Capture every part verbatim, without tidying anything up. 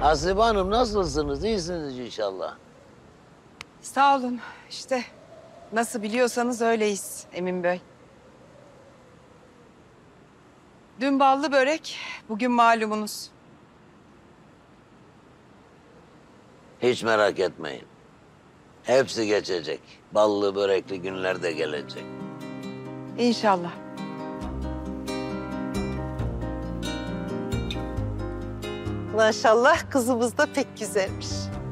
Hasibe Hanım nasılsınız? İyisiniz inşallah. Sağ olun. İşte nasıl biliyorsanız öyleyiz Emin Bey. Dün ballı börek, bugün malumunuz. Hiç merak etmeyin. Hepsi geçecek. Ballı börekli günler de gelecek. İnşallah. Maşallah kızımız da pek güzelmiş.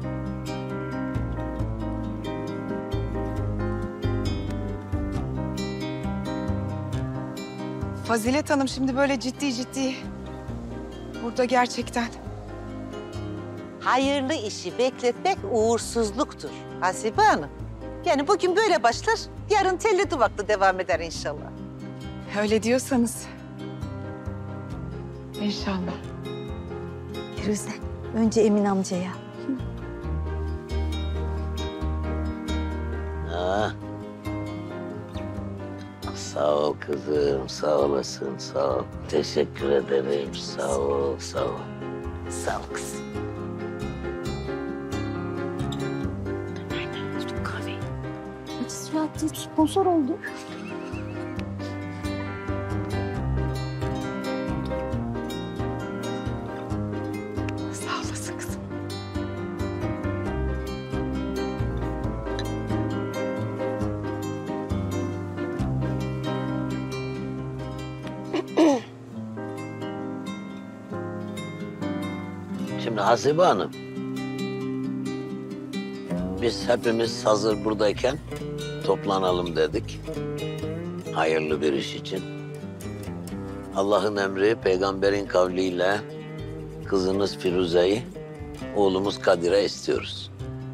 Fazilet Hanım şimdi böyle ciddi ciddi. Burada gerçekten. Hayırlı işi bekletmek uğursuzluktur Hasibe Hanım. Yani bugün böyle başlar, yarın telli duvaklı devam eder inşallah. Öyle diyorsanız. İnşallah. Firuze, önce Emin amcaya. Ha. Sağ ol kızım, sağ olasın, sağ ol. Teşekkür ederim, sağ ol, sağ ol. Sağ ol kızım. Süratli sponsor oldu. Sağ olasın kızım. Şimdi Hasibe Hanım, biz hepimiz hazır buradayken toplanalım dedik. Hayırlı bir iş için. Allah'ın emri, peygamberin kavliyle kızınız Firuze'yi, oğlumuz Kadir'e istiyoruz.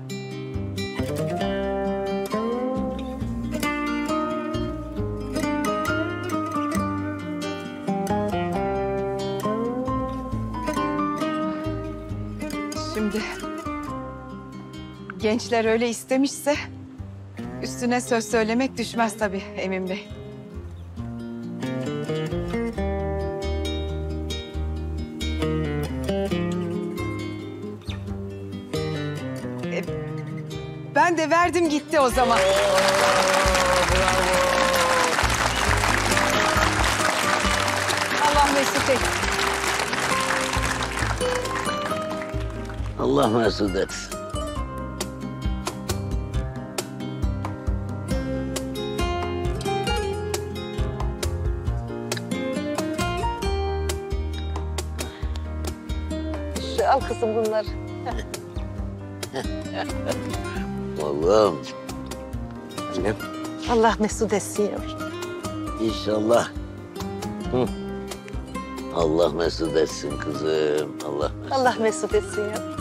Şimdi gençler öyle istemişse üstüne söz söylemek düşmez tabii Emin Bey. E, ben de verdim gitti o zaman. Allah mesut etsin. Allah mesut etsin. Şu al kızım bunları. Oğlum. Annem. Allah mesut etsin yavrum. İnşallah. Hı. Allah mesut etsin kızım. Allah mesut. Allah mesut etsin yavrum.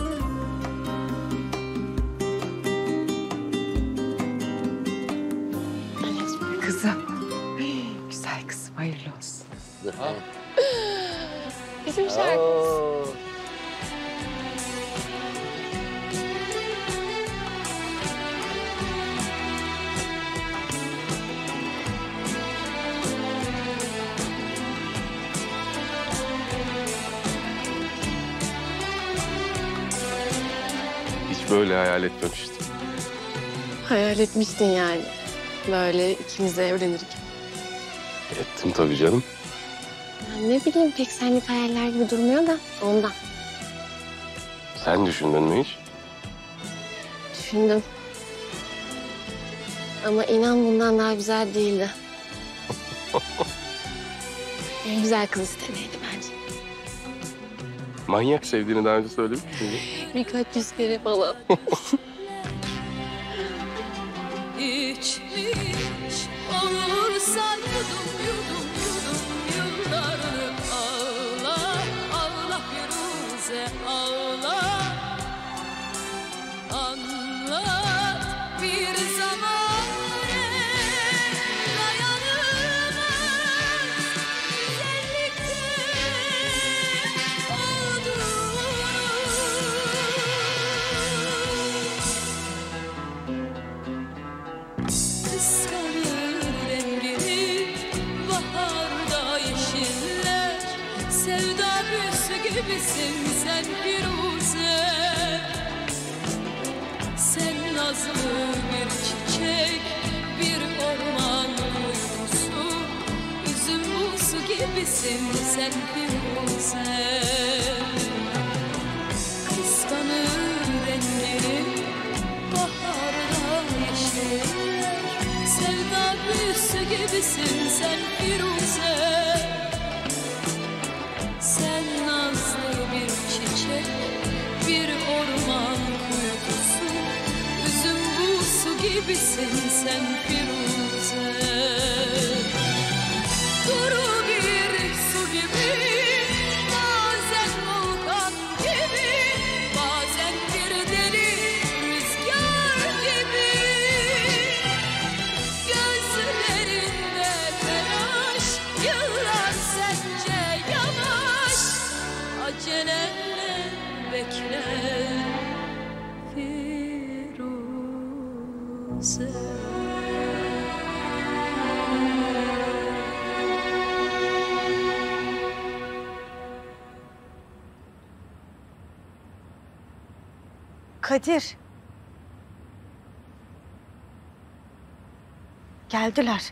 Kızım. Güzel kızım, hayırlı olsun. Bizim şarkımız. Oo. Hiç böyle hayal etmemiştim. Hayal etmiştin yani. Böyle ikimiz de evlenirken. Ettim tabii canım. Ya ne bileyim pek senlik hayaller gibi durmuyor da ondan. Sen düşündün mü hiç? Düşündüm. Ama inan bundan daha güzel değildi. En güzel kız istemeydi bence. Manyak sevdiğini daha önce söylemiş miydin? Birkaç yüz kere falan. İçmiş olursa yudum yudum yudum yıllarını ağla ağla Firuze ağla anlat bir zaman dayanılmaz güzellikte olduğunu. Kıskanır rengini baharda yeşiller. Sevda büyüsü gibisin sen Firuze. nazlı bir çiçek, bir orman uykusu. Üzüm buzu gibisin sen Firuze. Kıskanır rengini baharda yeşiller. Sevda büyüsü gibisin sen Firuze. Sen nazlı bir çiçek, bir orman kuytusu. Üzüm buzu gibisin sen Firuze. Duru bir su gibi, bazen volkan gibi, bazen bir deli rüzgar gibi. Gözlerinde telaş, yıllar sence yavaş. Acelenle bekle Firuze. Kadir. Geldiler.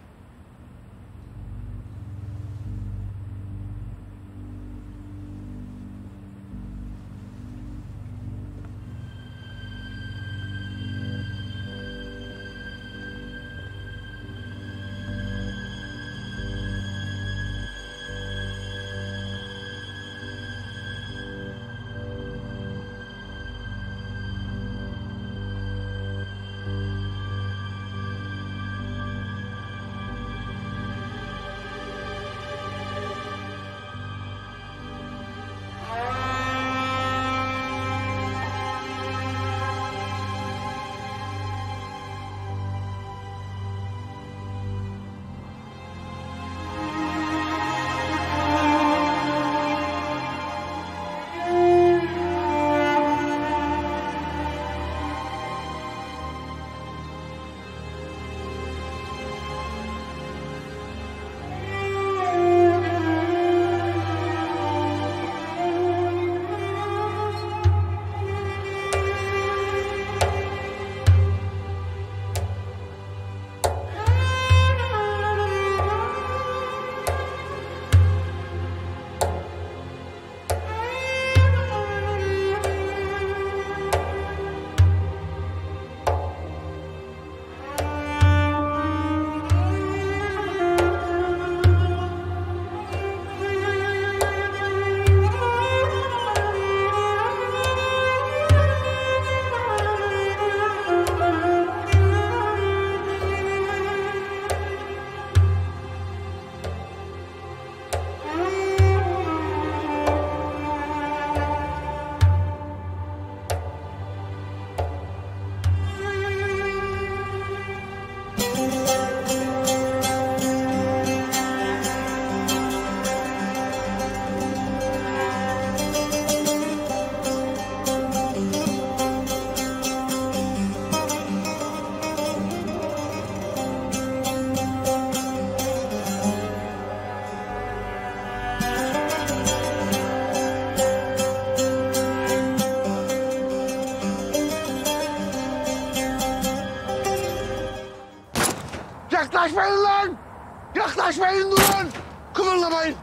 Yaklaşmayın lan! Yaklaşmayın, durun! Kımıldamayın!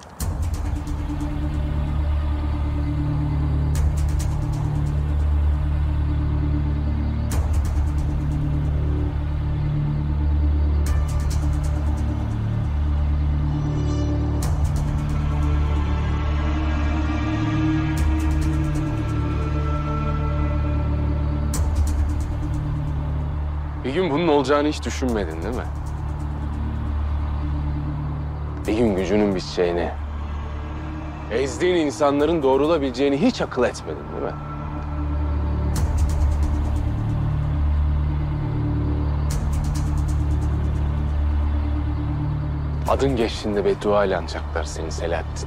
Bir gün bunun olacağını hiç düşünmedin değil mi? Bir gün gücünün biteceğini, ezdiğin insanların doğrulabileceğini hiç akıl etmedin değil mi? Adın geçtiğinde beddua ile anacaklar seni Selahattin.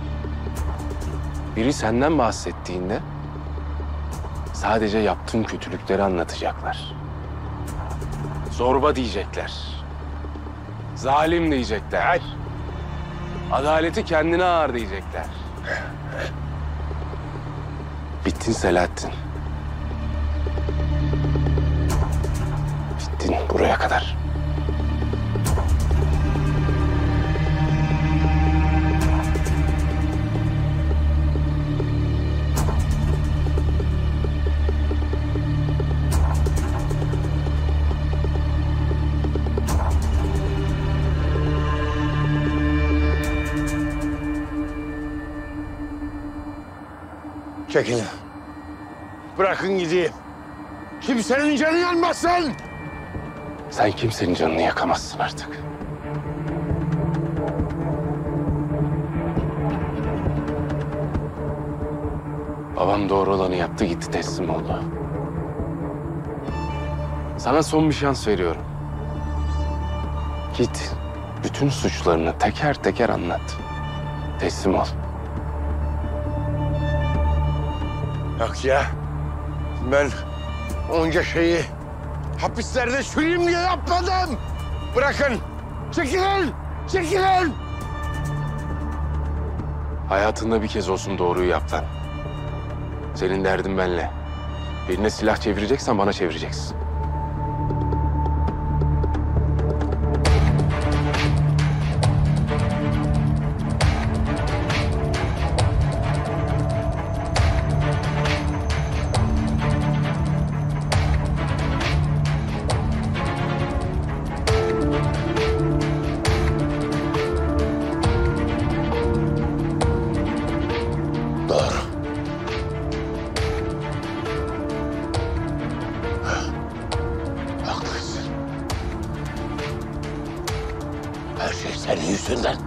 Biri senden bahsettiğinde sadece yaptığın kötülükleri anlatacaklar. Zorba diyecekler. Zalim diyecekler. Adaleti kendine ağır diyecekler. Bittin Selahattin. geldin buraya kadar. Çekilin. Bırakın gideyim. Kimsenin canı yanmasın. Sen kimsenin canını yakamazsın artık. Babam doğru olanı yaptı, gitti, teslim oldu. Sana son bir şans veriyorum. Git, bütün suçlarını teker teker anlat. Teslim ol. Yok ya. Ben onca şeyi hapislerde çürüyeyim diye yapmadım. Bırakın. Çekilin. Çekilin. Hayatında bir kez olsun doğruyu yap lan. Senin derdin benle. Birine silah çevireceksen bana çevireceksin. Doğru. Haklısın. Her şey senin yüzünden.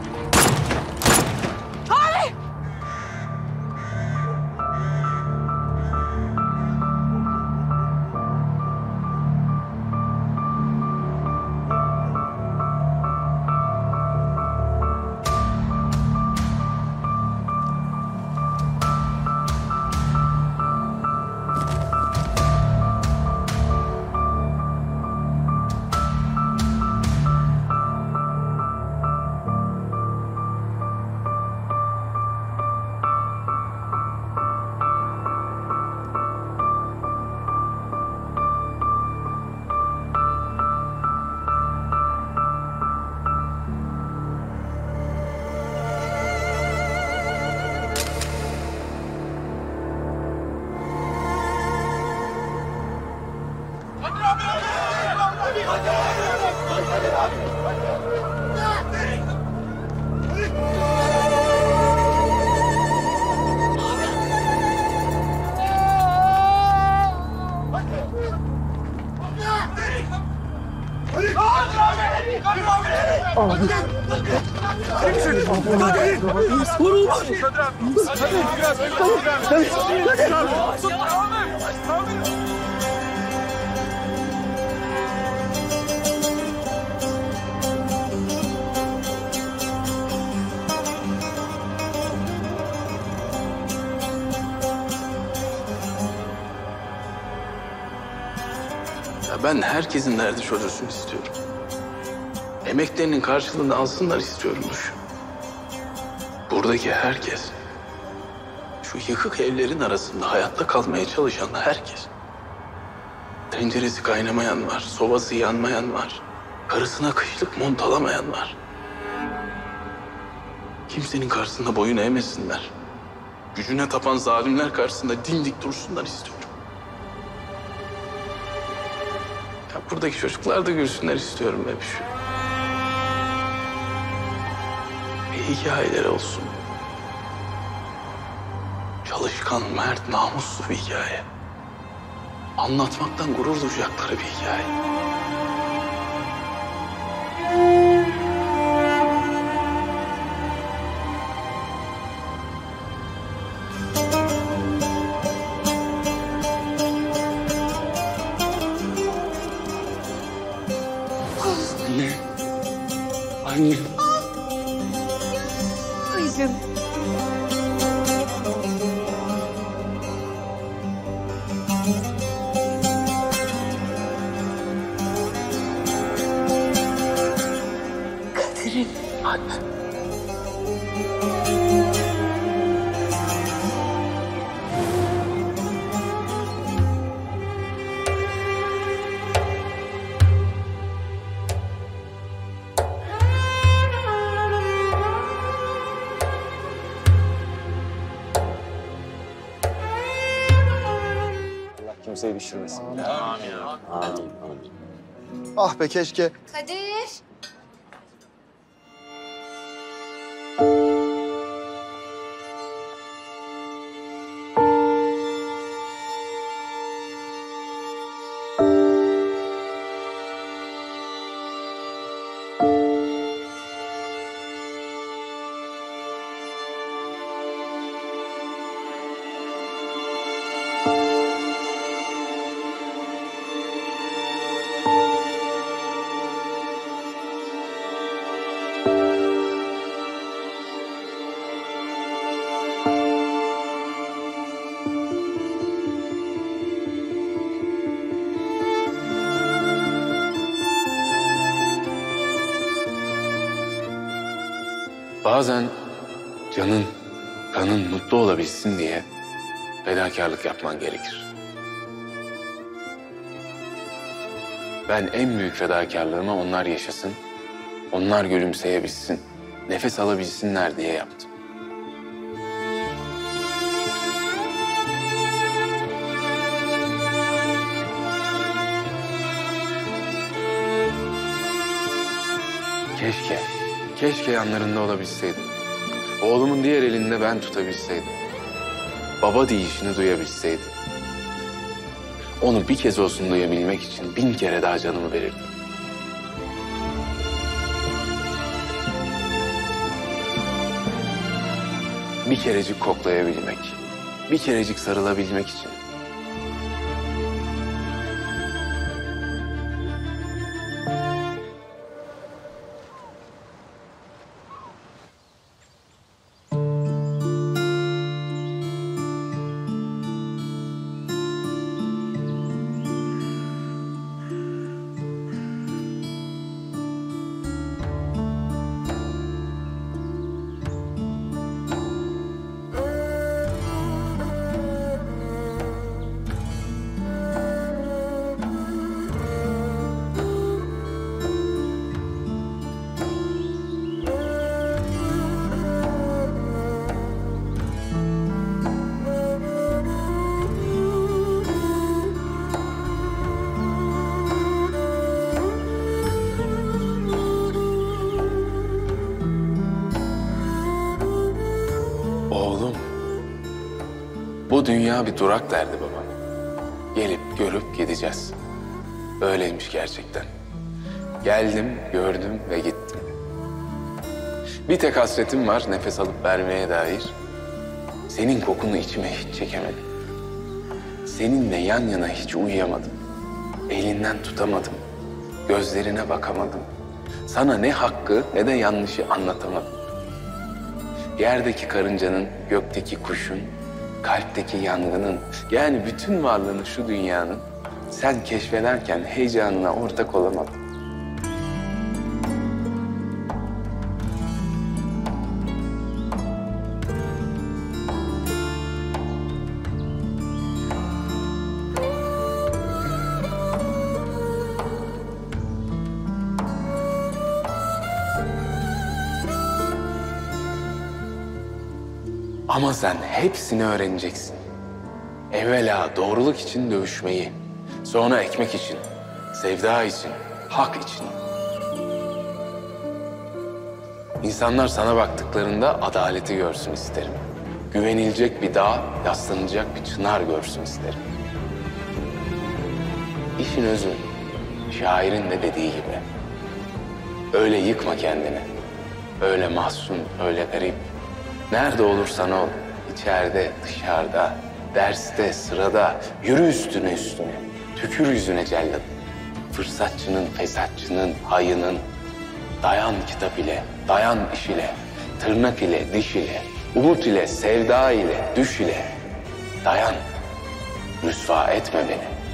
Ya ben herkesin derdi çözülsün istiyorum. Emeklerinin karşılığını alsınlar istiyorum düşün. Buradaki herkes, şu yıkık evlerin arasında hayatta kalmaya çalışan herkes. Tenceresi kaynamayan var, sobası yanmayan var. Karısına kışlık mont alamayan var. Kimsenin karşısında boyun eğmesinler. Gücüne tapan zalimler karşısında dimdik dursunlar istiyorum. Ya buradaki çocuklar da gülsünler istiyorum hep. Bir hikayeleri olsun. Çalışkan, mert, namuslu bir hikaye. Anlatmaktan gurur duyacakları bir hikaye. Anne. Anne. Ay canım. Kadir'in anne. kimseyi düşürmesin. Amin, amin. Ah be keşke. Kadir. Bazen canın, kanın mutlu olabilsin diye fedakarlık yapman gerekir. Ben en büyük fedakarlığımı onlar yaşasın, onlar gülümseyebilsin, nefes alabilsinler diye yaptım. Keşke, keşke yanlarında olabilseydim. Oğlumun diğer elinde ben tutabilseydim. Baba deyişini duyabilseydim. Onu bir kez olsun duyabilmek için bin kere daha canımı verirdim. Bir kerecik koklayabilmek, bir kerecik sarılabilmek için. Oğlum, bu dünya bir durak derdi babam. Gelip görüp gideceğiz. Öyleymiş gerçekten. Geldim, gördüm ve gittim. Bir tek hasretim var nefes alıp vermeye dair. Senin kokunu içime hiç çekemedim. Seninle yan yana hiç uyuyamadım. Elinden tutamadım. Gözlerine bakamadım. Sana ne hakkı ne de yanlışı anlatamadım. Yerdeki karıncanın, gökteki kuşun, kalpteki yangının, yani bütün varlığını şu dünyanın sen keşfederken heyecanına ortak olamadım. Ama sen hepsini öğreneceksin. Evvela doğruluk için dövüşmeyi, sonra ekmek için, sevda için, hak için. İnsanlar sana baktıklarında adaleti görsün isterim. Güvenilecek bir dağ, yaslanacak bir çınar görsün isterim. İşin özü, şairin de dediği gibi. Öyle yıkma kendini. Öyle mahzun, öyle garip. Nerede olursan ol, içeride, dışarıda, derste, sırada, yürü üstüne üstüne, tükür yüzüne cellat. Fırsatçının, fesatçının, hayının, dayan kitap ile, dayan iş ile, tırnak ile, diş ile, umut ile, sevda ile, düş ile, dayan, rüsva etme beni.